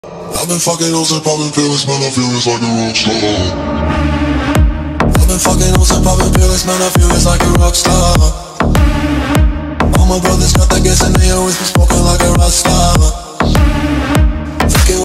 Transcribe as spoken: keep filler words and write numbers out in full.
I've been fucking hoes and popping pills, man, I feel it's like a rock star. I've been fucking hoes and popping pills, man, I feel it's like a rock star. All my brothers got that gas and they always respond.